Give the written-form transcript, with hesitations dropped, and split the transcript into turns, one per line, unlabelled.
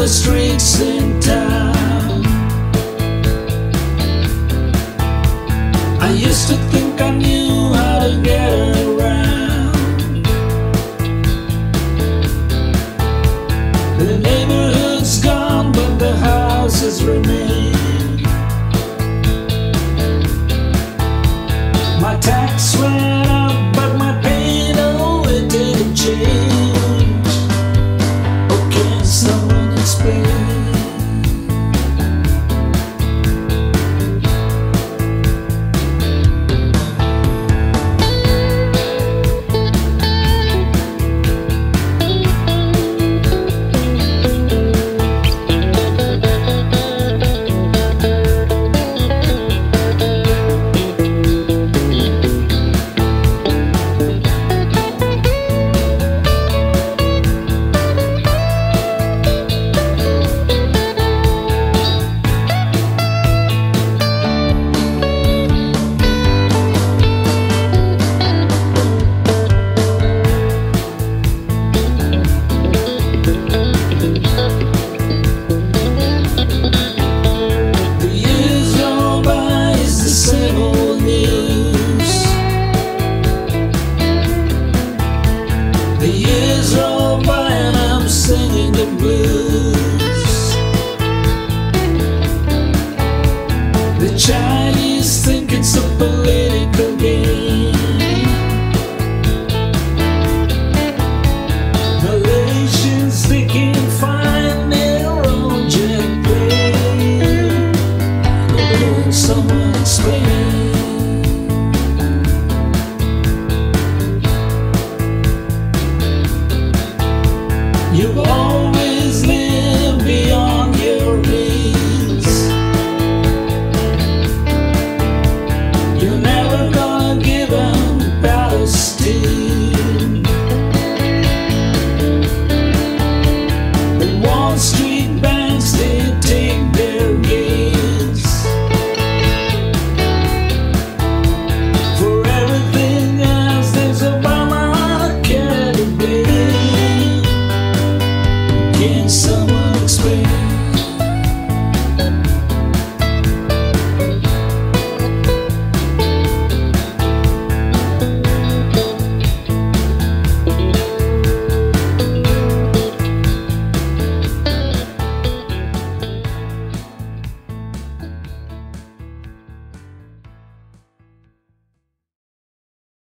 the streets in town. I used to think I knew how to get around. The neighborhood's gone, but the houses remain. My tax went up, but my pain, oh, it didn't change. Oh, can someone explain? The years roll by and I'm singing the blues. The Chinese think it's a political game. Malaysians they can't find their own jet plane. Can someone explain? You've always lived beyond your means. You're never gonna give them Palestine. The Wall Street banks, they take their gains. For everything else, there's Obamacare to blame. Can someone explain?